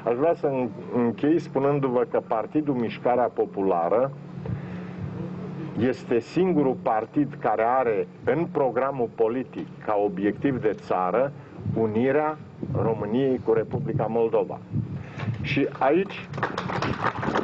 Aș vrea să închei spunându-vă că Partidul Mișcarea Populară este singurul partid care are în programul politic ca obiectiv de țară unirea României cu Republica Moldova. Și aici